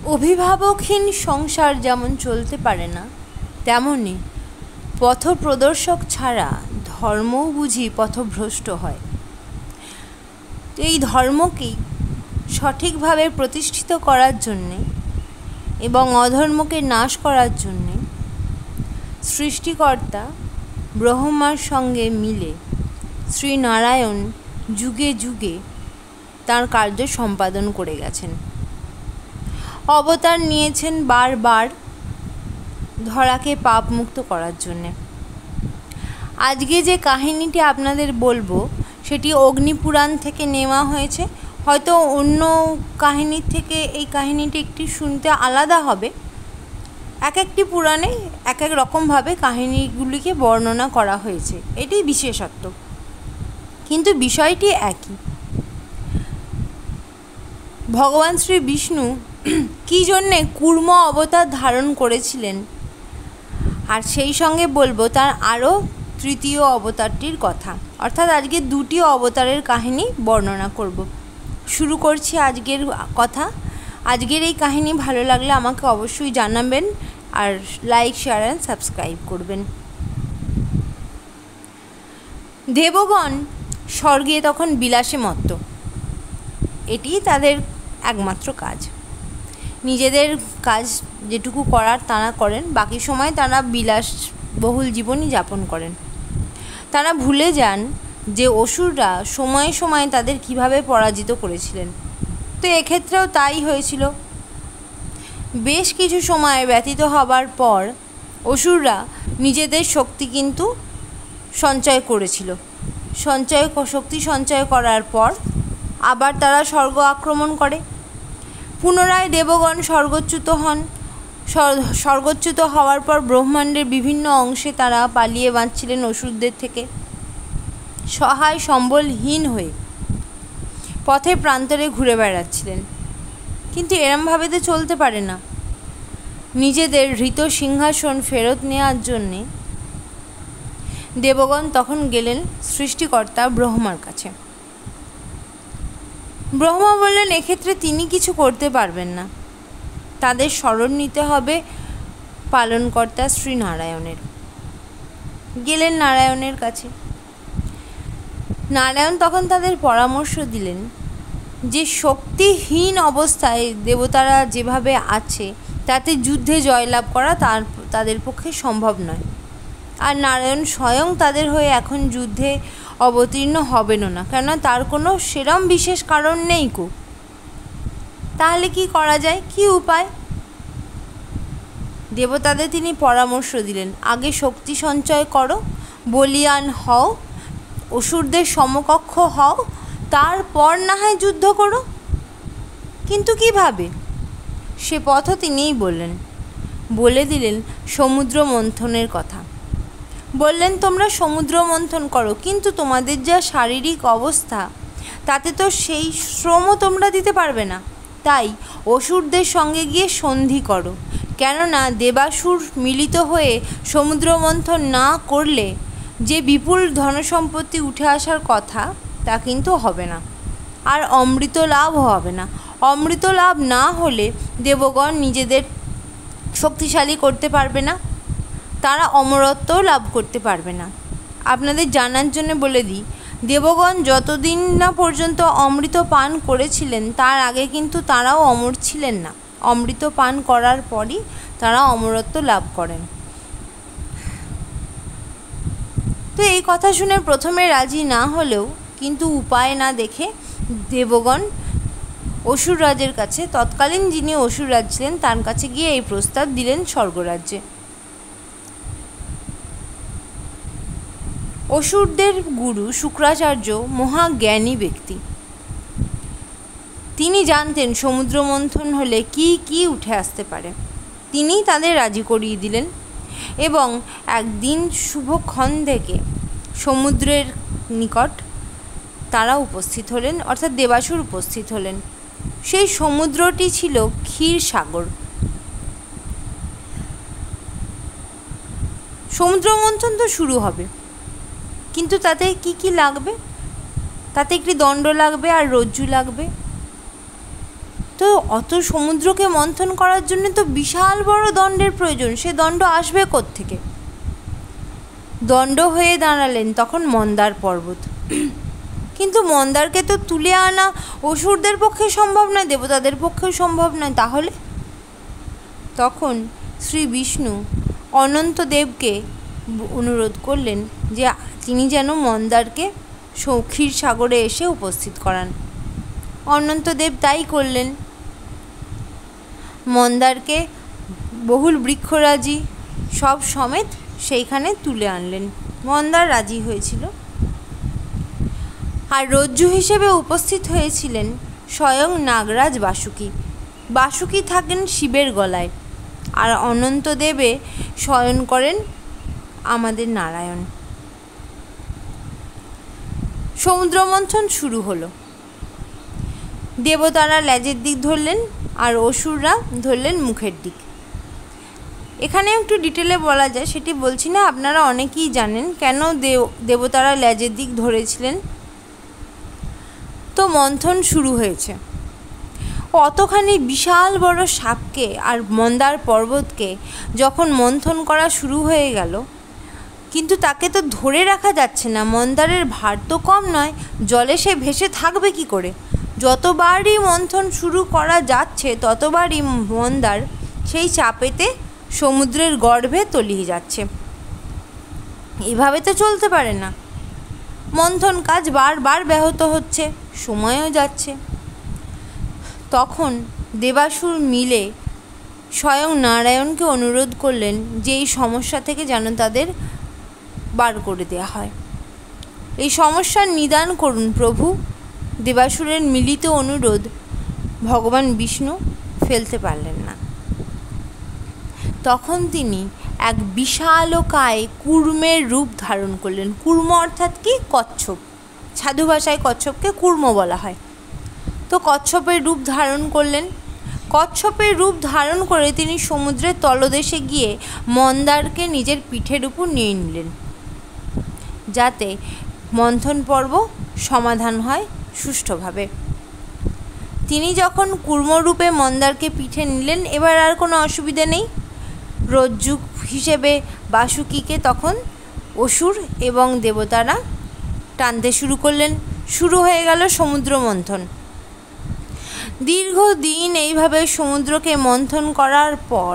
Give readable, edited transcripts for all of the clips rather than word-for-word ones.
অভিভাবকহীন সংসার যেমন চলতে পারে না, তেমনি পথপ্রদর্শক ছাড়া ধর্মও বুঝি পথভ্রষ্ট হয়। এই ধর্মকেই সঠিকভাবে প্রতিষ্ঠিত করার জন্যে এবং অধর্মকে নাশ করার জন্যে সৃষ্টিকর্তা ব্রহ্মার সঙ্গে মিলে শ্রীনারায়ণ যুগে যুগে তাঁর কার্য সম্পাদন করে গেছেন। অবতার নিয়েছেন বারবার ধরাকে পাপমুক্ত করার জন্যে। আজকে যে কাহিনীটি আপনাদের বলবো সেটি অগ্নিপুরাণ থেকে নেওয়া হয়েছে। হয়তো অন্য কাহিনীর থেকে এই কাহিনীটি একটু শুনতে আলাদা হবে। এক একটি পুরাণে এক এক রকমভাবে কাহিনীগুলিকে বর্ণনা করা হয়েছে, এটি বিশেষত্ব, কিন্তু বিষয়টি একই। ভগবান শ্রী বিষ্ণু কী জন্যে কূর্ম অবতার ধারণ করেছিলেন, আর সেই সঙ্গে বলবো তার আরও তৃতীয় অবতারটির কথা, অর্থাৎ আজকে দুটি অবতারের কাহিনী বর্ণনা করব। শুরু করছি আজকের কথা। আজকের এই কাহিনী ভালো লাগলে আমাকে অবশ্যই জানাবেন, আর লাইক, শেয়ার অ্যান্ড সাবস্ক্রাইব করবেন। দেবগণ স্বর্গে তখন বিলাসে মত্ত, এটি তাদের একমাত্র কাজ। নিজেদের কাজ যেটুকু করার তারা করেন, বাকি সময় তারা বিলাসবহুল জীবনই যাপন করেন। তারা ভুলে যান যে অসুররা সময়ে সময়ে তাদের কিভাবে পরাজিত করেছিলেন। তো এক্ষেত্রেও তাই হয়েছিল। বেশ কিছু সময় ব্যতীত হবার পর অসুররা নিজেদের শক্তি কিন্তু সঞ্চয় করেছিল। শক্তি সঞ্চয় করার পর আবার তারা স্বর্গ আক্রমণ করে। পুনরায় দেবগণ স্বর্গচ্যুত হন। স্বর্গচ্যুত হওয়ার পর ব্রহ্মাণ্ডের বিভিন্ন অংশে তারা পালিয়ে বাঁচছিলেন অসুরদের থেকে, সহায় সম্বলহীন হয়ে পথে প্রান্তরে ঘুরে বেড়াচ্ছিলেন। কিন্তু এরমভাবে তো চলতে পারে না। নিজেদের হৃত সিংহাসন ফেরত নেওয়ার জন্যে দেবগণ তখন গেলেন সৃষ্টিকর্তা ব্রহ্মার কাছে। ব্রহ্মা বললেন এক্ষেত্রে তিনি কিছু করতে পারবেন না, তাদের শরণ নিতে হবে পালনকর্তা শ্রীনারায়ণের। গেলেন নারায়ণের কাছে। নারায়ণ তখন তাদের পরামর্শ দিলেন যে শক্তিহীন অবস্থায় দেবতারা যেভাবে আছে তাতে যুদ্ধে জয়লাভ করা তাদের পক্ষে সম্ভব নয়, আর নারায়ণ স্বয়ং তাদের হয়ে এখন যুদ্ধে অবতীর্ণ হবেনও না, কেননা তার কোনো সেরম বিশেষ কারণ নেই কো। তাহলে কি করা যায়, কি উপায়? দেবতাদের তিনি পরামর্শ দিলেন, আগে শক্তি সঞ্চয় করো, বলীয়ান হও, অসুরদের সমকক্ষ হও, তারপর না হয় যুদ্ধ করো। কিন্তু কিভাবে? সে পথও তিনিই বললেন। বলে দিলেন সমুদ্র মন্থনের কথা। বললেন তোমরা সমুদ্র মন্থন করো, কিন্তু তোমাদের যা শারীরিক অবস্থা তাতে তো সেই শ্রমও তোমরা দিতে পারবে না। তাই অসুরদের সঙ্গে গিয়ে সন্ধি করো, কেননা দেবাসুর মিলিত হয়ে সমুদ্র মন্থন না করলে যে বিপুল ধনসম্পত্তি উঠে আসার কথা তা কিন্তু হবে না, আর অমৃত লাভও হবে না। অমৃত লাভ না হলে দেবগণ নিজেদের শক্তিশালী করতে পারবে না, তারা অমরত্বও লাভ করতে পারবে না। আপনাদের জানার জন্য বলে দিই, দেবগণ যতদিন না পর্যন্ত অমৃত পান করেছিলেন তার আগে কিন্তু তারাও অমর ছিলেন না। অমৃত পান করার পরই তারা অমরত্ব লাভ করেন। তো এই কথা শুনে প্রথমে রাজি না হলেও কিন্তু উপায় না দেখে দেবগণ অসুররাজের কাছে, তৎকালীন যিনি অসুররাজ ছিলেন তার কাছে গিয়ে এই প্রস্তাব দিলেন স্বর্গরাজ্যে। অসুরদের গুরু শুক্রাচার্য মহাজ্ঞানী ব্যক্তি। তিনি জানতেন সমুদ্র মন্থন হলে কি কি উঠে আসতে পারে। তিনি তাদের রাজি করিয়ে দিলেন এবং একদিন শুভক্ষণ থেকে সমুদ্রের নিকট তারা উপস্থিত হলেন, অর্থাৎ দেবাসুর উপস্থিত হলেন। সেই সমুদ্রটি ছিল ক্ষীর সাগর। সমুদ্র মন্থন তো শুরু হবে, কিন্তু তাতে কি কি লাগবে? তাতে একটি দণ্ড লাগবে আর রজ্জু লাগবে। তো অত সমুদ্রকে মন্থন করার জন্য তো বিশাল বড় দণ্ডের প্রয়োজন। সে দণ্ড আসবে কোত্থেকে? দণ্ড হয়ে দাঁড়ালেন তখন মন্দার পর্বত। কিন্তু মন্দারকে তো তুলে আনা অসুরদের পক্ষে সম্ভব নয়, দেবতাদের পক্ষেও সম্ভব নয়। তাহলে তখন শ্রী বিষ্ণু অনন্তদেবকে অনুরোধ করলেন যে তিনি যেন মন্দারকে ক্ষীরসাগরে এসে উপস্থিত করান। অনন্তদেব তাই করলেন। মন্দারকে বহুল বৃক্ষরাজি সব সমেত সেইখানে তুলে আনলেন। মন্দার রাজি হয়েছিল। আর রজ্জু হিসেবে উপস্থিত হয়েছিলেন স্বয়ং নাগরাজ বাসুকী। বাসুকী থাকেন শিবের গলায়, আর অনন্তদেবে শয়ন করেন আমাদের নারায়ণ। সমুদ্র মন্থন শুরু হলো। দেবতারা লেজের দিক ধরলেন আর অসুররা ধরলেন মুখের দিক। এখানে একটু ডিটেলে বলা যায়, সেটি বলছি না, আপনারা অনেকেই জানেন কেন দেবতারা লেজের দিক ধরেছিলেন। তো মন্থন শুরু হয়েছে। অতখানি বিশাল বড় সাপকে আর মন্দার পর্বতকে যখন মন্থন করা শুরু হয়ে গেল, কিন্তু তাকে তো ধরে রাখা যাচ্ছে না। মন্দারের ভার তো কম নয়, জলে সে ভেসে থাকবে কি করে? যতবারই মন্থন শুরু করা যাচ্ছে ততবারই মন্দার সেই চাপেতে সমুদ্রের গর্ভে তলিয়ে যাচ্ছে। এভাবে তো চলতে পারে না। মন্থন কাজ বারবার ব্যাহত হচ্ছে, সময়ও যাচ্ছে। তখন দেবাসুর মিলে স্বয়ং নারায়ণকে অনুরোধ করলেন যে এই সমস্যা থেকে যেন তাদের বার করে দেওয়া হয়। এই সমস্যার নিদান করুন প্রভু। দেবাসুরের মিলিত অনুরোধ ভগবান বিষ্ণু ফেলতে পারলেন না। তখন তিনি এক বিশালকায় কুর্মের রূপ ধারণ করলেন। কুর্ম অর্থাৎ কি? কচ্ছপ। সাধু ভাষায় কচ্ছপকে কুর্ম বলা হয়। তো কচ্ছপের রূপ ধারণ করলেন। কচ্ছপের রূপ ধারণ করে তিনি সমুদ্রের তলদেশে গিয়ে মন্দারকে নিজের পিঠের উপর নিয়ে নিলেন, যাতে মন্থন পর্ব সমাধান হয় সুষ্ঠুভাবে। তিনি যখন কুর্মরূপে মন্দারকে পিঠে নিলেন, এবার আর কোনো অসুবিধে নেই। রজ্জু হিসেবে বাসুকীকে তখন অসুর এবং দেবতারা টানতে শুরু করলেন। শুরু হয়ে গেল সমুদ্র মন্থন। দীর্ঘদিন এইভাবে সমুদ্রকে মন্থন করার পর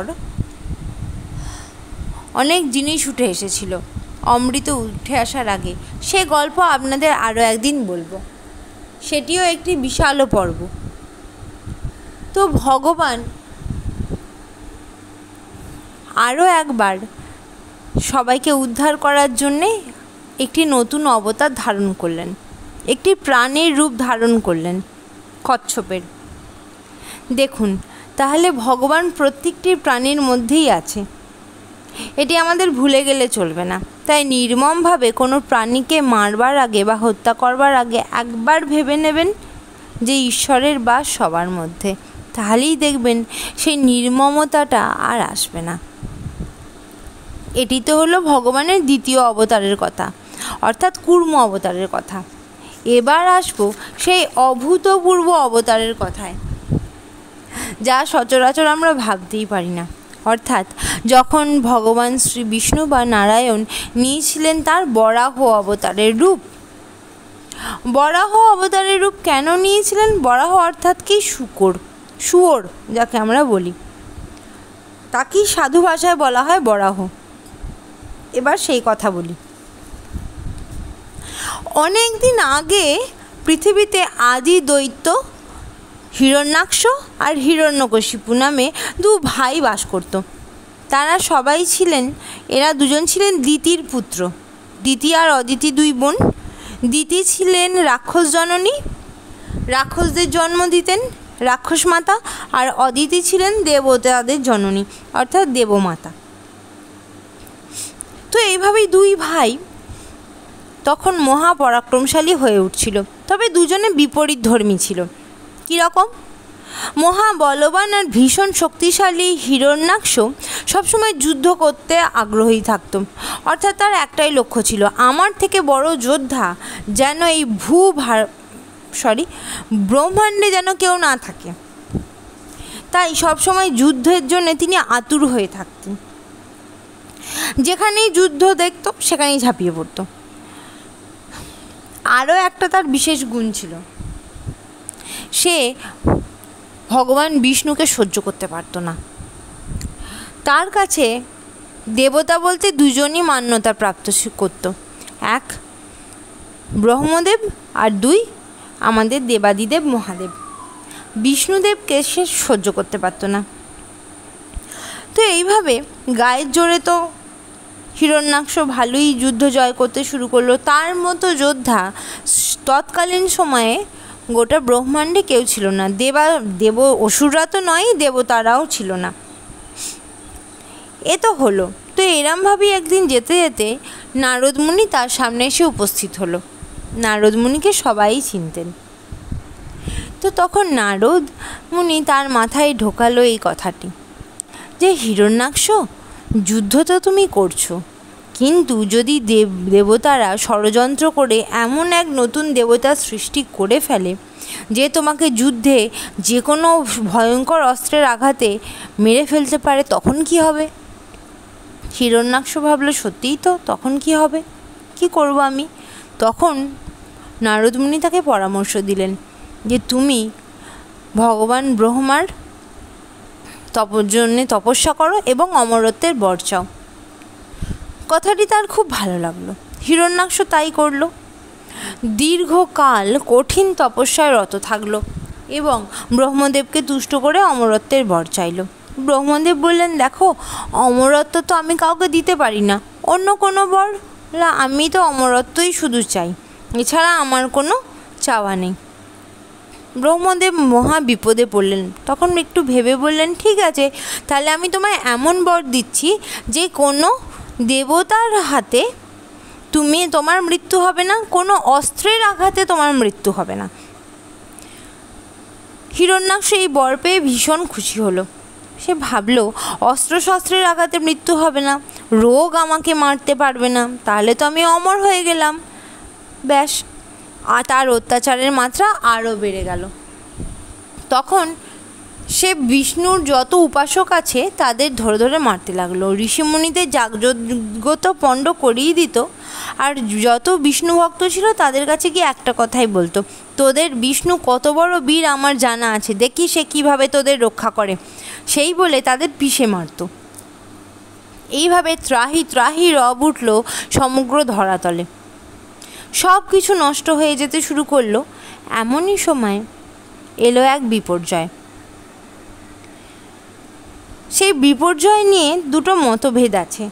অনেক জিনিস উঠে এসেছিল। অমৃত উঠে আসার আগে সে গল্প আপনাদের আরও একদিন বলবো, সেটিও একটি বিশাল পর্ব। তো ভগবান আরও একবার সবাইকে উদ্ধার করার জন্যে একটি নতুন অবতার ধারণ করলেন, একটি প্রাণীর রূপ ধারণ করলেন, কচ্ছপের। দেখুন, তাহলে ভগবান প্রত্যেকটি প্রাণীর মধ্যেই আছে, এটি আমাদের ভুলে গেলে চলবে না। তাই নির্মমভাবে কোনো প্রাণীকে মারবার আগে বা হত্যা করবার আগে একবার ভেবে নেবেন যে ঈশ্বরের বাস সবার মধ্যে। তাহলেই দেখবেন সেই নির্মমতাটা আর আসবে না। এটি তো হলো ভগবানের দ্বিতীয় অবতারের কথা, অর্থাৎ কুর্ম অবতারের কথা। এবার আসবো সেই অভূতপূর্ব অবতারের কথায়, যা সচরাচর আমরা ভাবতেই পারি না। অর্থাৎ যখন ভগবান শ্রী বিষ্ণু বা নারায়ণ নিয়েছিলেন তার বরাহ অবতারের রূপ। বরাহ অবতারের রূপ কেন নিয়েছিলেন? বরাহ অর্থাৎ কি? শুয়োর যাকে আমরা বলি, তাকেই সাধু ভাষায় বলা হয় বরাহ। এবার সেই কথা বলি। অনেক দিন আগে পৃথিবীতে আদি দৈত্য হিরণ্যাক্ষ আর হিরণ্যকশিপু নামে দু ভাই বাস করত। তারা সবাই ছিলেন, এরা দুজন ছিলেন দিতির পুত্র। দিতি আর অদিতি দুই বোন। দিতি ছিলেন রাক্ষস জননী, রাক্ষসদের জন্ম দিতেন রাক্ষস মাতা, আর অদিতি ছিলেন দেবতাদের জননী অর্থাৎ দেবমাতা। তো এইভাবেই দুই ভাই তখন মহাপরাক্রমশালী হয়ে উঠছিল। তবে দুজনে বিপরীত ধর্মী ছিল। কীরকম? মহাবলবান আর ভীষণ শক্তিশালী হিরণ্যাক্ষ সবসময় যুদ্ধ করতে আগ্রহী থাকত। অর্থাৎ তার একটাই লক্ষ্য ছিল, আমার থেকে বড় যোদ্ধা যেন এই ব্রহ্মাণ্ডে যেন কেউ না থাকে। তাই সবসময় যুদ্ধের জন্য তিনি আতুর হয়ে থাকতেন। যেখানেই যুদ্ধ দেখত সেখানেই ঝাঁপিয়ে পড়ত। আরও একটা তার বিশেষ গুণ ছিল, সে ভগবান বিষ্ণুকে সহ্য করতে পারত না। তার কাছে দেবতা বলতে দুজনই মান্যতা প্রাপ্ত করত, এক ব্রহ্মদেব আর দুই আমাদের দেবাদিদেব মহাদেব। বিষ্ণুদেবকে সে সহ্য করতে পারত না। তো এইভাবে গায়ের জোরে তো হিরণ্যাক্ষ ভালোই যুদ্ধ জয় করতে শুরু করলো। তার মতো যোদ্ধা তৎকালীন সময়ে গোটা ব্রহ্মাণ্ডে কেউ ছিল না। অসুররা তো নয়, দেবতারাও ছিল না। এ তো হলো। তো এরমভাবেই একদিন যেতে যেতে নারদ মুনি তার সামনে এসে উপস্থিত হলো। নারদ মুনিকে সবাই চিনতেন। তো তখন নারদ মুনি তার মাথায় ঢোকালো এই কথাটি যে, হিরণ্যাক্ষ, যুদ্ধ তো তুমি করছো, কিন্তু যদি দেবতারা ষড়যন্ত্র করে এমন এক নতুন দেবতা সৃষ্টি করে ফেলে যে তোমাকে যুদ্ধে যে কোনো ভয়ঙ্কর অস্ত্রের আঘাতে মেরে ফেলতে পারে, তখন কি হবে? হিরণ্যাক্ষ ভাবল, সত্যিই তো, তখন কি হবে, কি করব আমি? তখন নারদ মুনি তাকে পরামর্শ দিলেন যে তুমি ভগবান ব্রহ্মার জন্যে তপস্যা করো এবং অমরত্বের বর চাও। কথাটি তার খুব ভালো লাগলো। হিরণ্যাক্ষ তাই করল। দীর্ঘকাল কঠিন তপস্যায় রত থাকলো এবং ব্রহ্মদেবকে তুষ্ট করে অমরত্বের বর চাইল। ব্রহ্মদেব বললেন, দেখো, অমরত্ব তো আমি কাউকে দিতে পারি না, অন্য কোনো বর? আমি তো অমরত্বই শুধু চাই, এছাড়া আমার কোনো চাওয়া নেই। ব্রহ্মদেব মহা বিপদে পড়লেন। তখন একটু ভেবে বললেন, ঠিক আছে, তাহলে আমি তোমায় এমন বর দিচ্ছি যে কোনো দেবতার হাতে তোমার মৃত্যু হবে না, কোনো অস্ত্রের আঘাতে তোমার মৃত্যু হবে না। হিরণ্যাক্ষ এই বর পেয়ে ভীষণ খুশি হলো। সে ভাবল, অস্ত্রশস্ত্রের আঘাতে মৃত্যু হবে না, রোগ আমাকে মারতে পারবে না, তাহলে তো আমি অমর হয়ে গেলাম। ব্যাস, তার অত্যাচারের মাত্রা আরও বেড়ে গেল। তখন সে বিষ্ণুর যত উপাসক আছে তাদের ধরে ধরে মারতে লাগলো। ঋষিমুনিদের যাগযজ্ঞ তো পণ্ড করিয়ে দিত, আর যত বিষ্ণু ভক্ত ছিল তাদের কাছে গিয়ে একটা কথাই বলতো, তোদের বিষ্ণু কত বড় বীর আমার জানা আছে, দেখি সে কিভাবে তোদের রক্ষা করে। সেই বলে তাদের পিষে মারত। এইভাবে ত্রাহি ত্রাহি রব উঠল সমগ্র ধরাতলে। সব কিছু নষ্ট হয়ে যেতে শুরু করলো। এমনই সময় এলো এক বিপর্যয়। সেই বিপর্যয় নিয়ে দুটো মতভেদ আছে।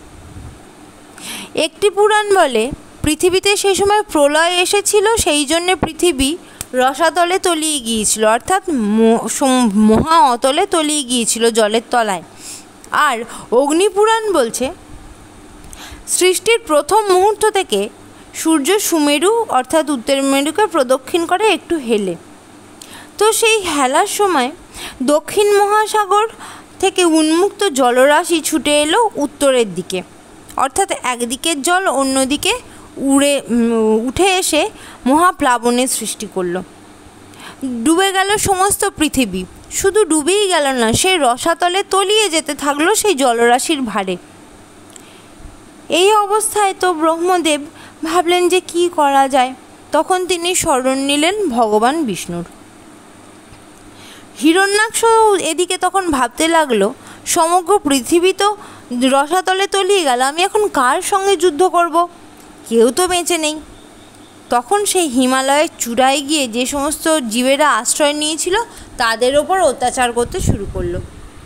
একটি পুরাণ বলে পৃথিবীতে সেই সময় প্রলয় এসেছিল, সেই জন্য পৃথিবী রসাতলে তলিয়ে গিয়েছিল, অর্থাৎ মহা অতলে তলিয়ে গিয়েছিল জলের তলায়। আর অগ্নিপুরাণ বলছে সৃষ্টির প্রথম মুহূর্ত থেকে সূর্য সুমেরু অর্থাৎ উত্তর মেরুকে প্রদক্ষিণ করে একটু হেলে। তো সেই হেলার সময় দক্ষিণ মহাসাগর থেকে উন্মুক্ত জলরাশি ছুটে এলো উত্তরের দিকে, অর্থাৎ একদিকের জল অন্যদিকে উঠে এসে মহাপ্লাবনের সৃষ্টি করলো। ডুবে গেল সমস্ত পৃথিবী। শুধু ডুবেই গেল না, সেই রসাতলে তলিয়ে যেতে থাকলো সেই জলরাশির ভারে। এই অবস্থায় তো ব্রহ্মদেব ভাবলেন যে কি করা যায়। তখন তিনি শরণ নিলেন ভগবান বিষ্ণুর। হিরণ্যাক্ষ এদিকে তখন ভাবতে লাগলো, সমগ্র পৃথিবী তো রসাতলে তলিয়ে গেল, আমি এখন কার সঙ্গে যুদ্ধ করব? কেউ তো বেঁচে নেই। তখন সেই হিমালয়ের চূড়ায় গিয়ে যে সমস্ত জীবেরা আশ্রয় নিয়েছিল তাদের ওপর অত্যাচার করতে শুরু করলো।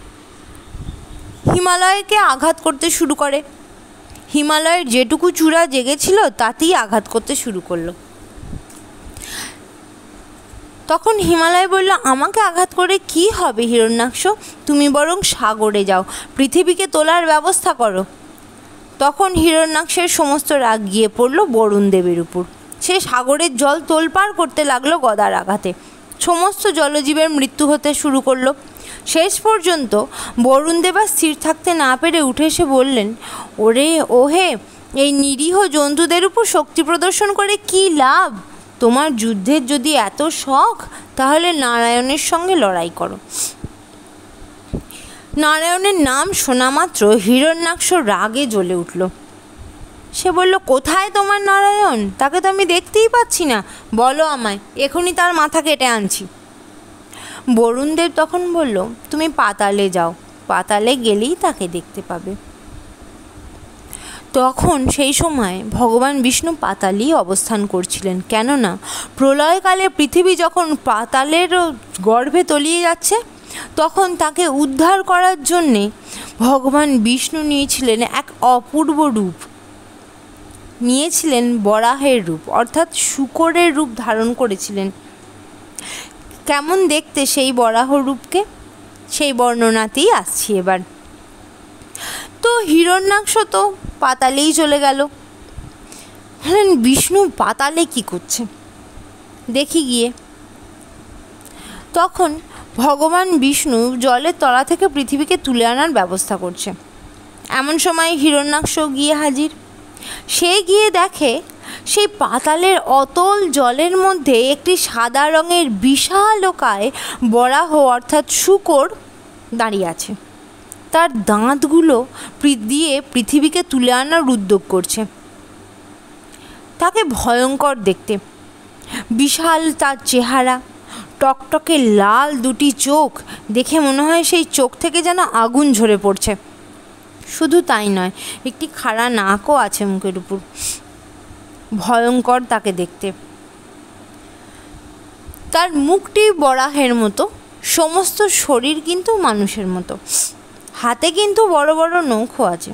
হিমালয়কে আঘাত করতে শুরু করে। হিমালয়ের যেটুকু চূড়া জেগেছিল তাতেই আঘাত করতে শুরু করলো। তখন হিমালয় বলল, আমাকে আঘাত করে কি হবে হিরণ্যাক্ষ, তুমি বরং সাগরে যাও, পৃথিবীকে তোলার ব্যবস্থা করো। তখন হিরণ্যাক্ষের সমস্ত রাগ গিয়ে পড়ল বরুণ দেবের উপর। সে সাগরের জল তোলপাড় করতে লাগলো গদার আঘাতে। সমস্ত জলজীবের মৃত্যু হতে শুরু করলো। শেষ পর্যন্ত বরুণ দেব স্থির থাকতে না পেরে উঠে এসে বললেন, ওহে, এই নিরীহ জন্তুদের উপর শক্তি প্রদর্শন করে কি লাভ? তোমার যুদ্ধের যদি এত শখ, তাহলে নারায়ণের সঙ্গে লড়াই করো। নারায়ণের নাম শোনা মাত্র হিরণ্যাক্ষ রাগে জ্বলে উঠল। সে বলল, কোথায় তোমার নারায়ণ? তাকে তো আমি দেখতেই পাচ্ছি না, বলো আমায়, এখনই তার মাথা কেটে আনছি। বরুণদেব তখন বলল, তুমি পাতালে যাও, পাতালে গেলেই তাকে দেখতে পাবে। তখন সেই সময় ভগবান বিষ্ণু পাতালেই অবস্থান করছিলেন, কেননা প্রলয়কালে পৃথিবী যখন পাতালের গর্ভে তলিয়ে যাচ্ছে, তখন তাকে উদ্ধার করার জন্যে ভগবান বিষ্ণু নিয়েছিলেন এক অপূর্ব রূপ, নিয়েছিলেন বরাহের রূপ, অর্থাৎ শূকরের রূপ ধারণ করেছিলেন। কেমন দেখতে সেই বরাহ রূপকে, সেই বর্ণনাতেই আসছি এবার। তো হিরণ্যাক্ষ তো পাতালেই চলে গেল। বললেন, বিষ্ণু পাতালে কি করছে, দেখি গিয়ে। তখন ভগবান বিষ্ণু জলের তলা থেকে পৃথিবীকে তুলে আনার ব্যবস্থা করছে। এমন সময় হিরণ্যাক্ষ গিয়ে হাজির। সে গিয়ে দেখে সেই পাতালের অতল জলের মধ্যে একটি সাদা রঙের বিশালকায় বরাহ অর্থাৎ শূকর দাঁড়িয়ে আছে। তার দাঁতগুলো দিয়ে পৃথিবীকে তুলে আনার উদ্যোগ করছে। তাকে ভয়ঙ্কর দেখতে, বিশাল তার চেহারা, টকটকে লাল দুটি চোখ, দেখে মনে হয় সেই চোখ থেকে যেন আগুন ঝরে পড়ছে। শুধু তাই নয়, একটি খাড়া নাকও আছে মুখের উপর। ভয়ঙ্কর তাকে দেখতে। তার মুখটি বরাহের মতো, সমস্ত শরীর কিন্তু মানুষের মতো, হাতে কিন্তু বড় বড় নখও আছে।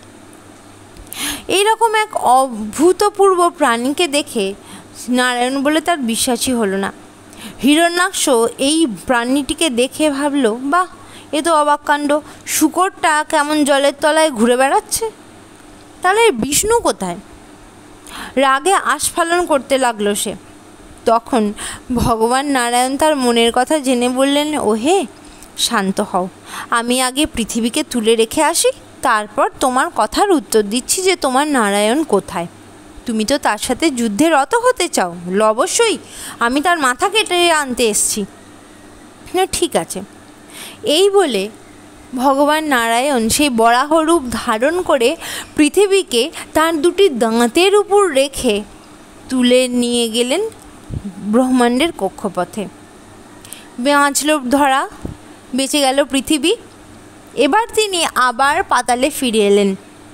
এইরকম এক অভূতপূর্ব প্রাণীকে দেখে নারায়ণ বলে তার বিশ্বাসই হলো না। হিরণ্যাক্ষ এই প্রাণীটিকে দেখে ভাবল, বাহ, এ তো অবাক কাণ্ড, শূকরটা কেমন জলের তলায় ঘুরে বেড়াচ্ছে, তাহলে বিষ্ণু কোথায়? রাগে আস্ফালন করতে লাগলো সে। তখন ভগবান নারায়ণ তার মনের কথা জেনে বললেন, ওহে, শান্ত হও, আমি আগে পৃথিবীকে তুলে রেখে আসি, তারপর তোমার কথার উত্তর দিচ্ছি যে তোমার নারায়ণ কোথায়। তুমি তো তার সাথে যুদ্ধে রত হতে চাও, অবশ্যই আমি তার মাথা কেটে আনতে এসছি। না, ঠিক আছে। এই বলে ভগবান নারায়ণ সেই বরাহ রূপ ধারণ করে পৃথিবীকে তার দুটি দাঁতের উপর রেখে তুলে নিয়ে গেলেন ব্রহ্মাণ্ডের কক্ষপথে। বাঁচল ধরা, বেঁচে গেল পৃথিবী। এবার তিনি আবার পাতালে ফিরে এলেন।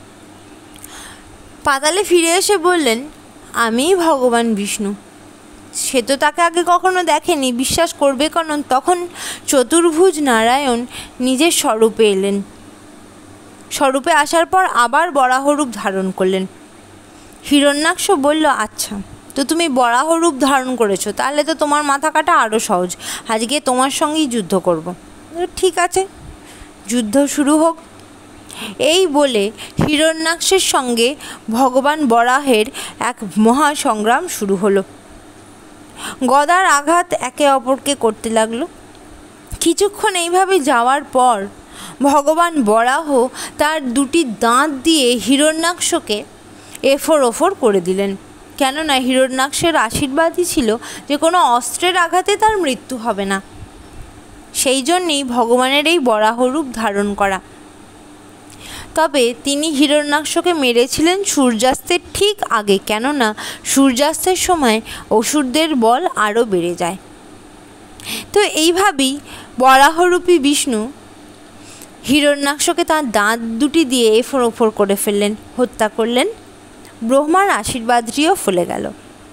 পাতালে ফিরে এসে বললেন, আমিই ভগবান বিষ্ণু। সে তো তাকে আগে কখনো দেখেনি, বিশ্বাস করবে কেন? তখন চতুর্ভুজ নারায়ণ নিজের স্বরূপে এলেন। স্বরূপে আসার পর আবার বরাহ রূপ ধারণ করলেন। হিরণ্যাক্ষ বলল, আচ্ছা, তো তুমি বরাহ রূপ ধারণ করেছো, তাহলে তো তোমার মাথা কাটা আরও সহজ, আজকে তোমার সঙ্গেই যুদ্ধ করব। ঠিক আছে, যুদ্ধ শুরু হোক। এই বলে হিরণ্যাক্ষের সঙ্গে ভগবান বরাহের এক মহাসংগ্রাম শুরু হলো। গদার আঘাত একে অপরকে করতে লাগলো। কিছুক্ষণ এইভাবে যাওয়ার পর ভগবান বরাহ তার দুটি দাঁত দিয়ে হিরণ্যাক্ষকে এফোর ওফর করে দিলেন, কেননা হিরণ্যাক্ষের আশীর্বাদই ছিল যে কোনো অস্ত্রের আঘাতে তার মৃত্যু হবে না। সেই জন্যেই ভগবানের এই বরাহ রূপ ধারণ করা। তবে তিনি হিরণ্যাক্ষকে মেরেছিলেন সূর্যাস্তের ঠিক আগে, কেননা সূর্যাস্তের সময় অসুরদের বল আরও বেড়ে যায়। তো এইভাবেই বরাহরূপী বিষ্ণু হিরণ্যাক্ষকে তার দাঁত দুটি দিয়ে এফোর ওফর করে ফেললেন, হত্যা করলেন। ব্রহ্মার আশীর্বাদটিও ফলে গেল।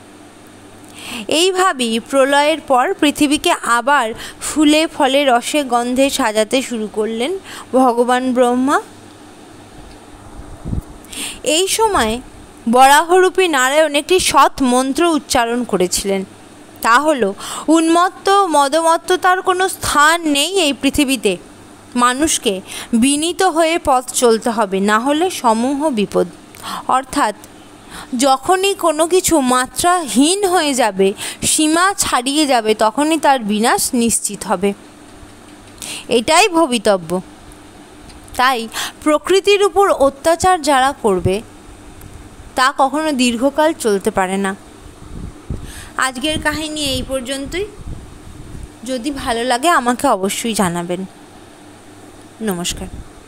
এইভাবেই প্রলয়ের পর পৃথিবীকে আবার ফুলে ফলে রসে গন্ধে সাজাতে শুরু করলেন ভগবান ব্রহ্মা। এই সময় বরাহরূপী নারায়ণ একটি সৎ মন্ত্র উচ্চারণ করেছিলেন। তা হলো, উন্মত্ত মদমত্ততার কোনো স্থান নেই এই পৃথিবীতে। মানুষকে বিনীত হয়ে পথ চলতে হবে, না হলে সমূহ বিপদ। অর্থাৎ যখনই কোনো কিছু মাত্রাহীন হয়ে যাবে, সীমা ছাড়িয়ে যাবে, তখনই তার বিনাশ নিশ্চিত হবে। এটাই ভবিতব্য। তাই প্রকৃতির উপর অত্যাচার যারা করবে তা কখনো দীর্ঘকাল চলতে পারে না। আজকের কাহিনী এই পর্যন্তই। যদি ভালো লাগে আমাকে অবশ্যই জানাবেন। নমস্কার।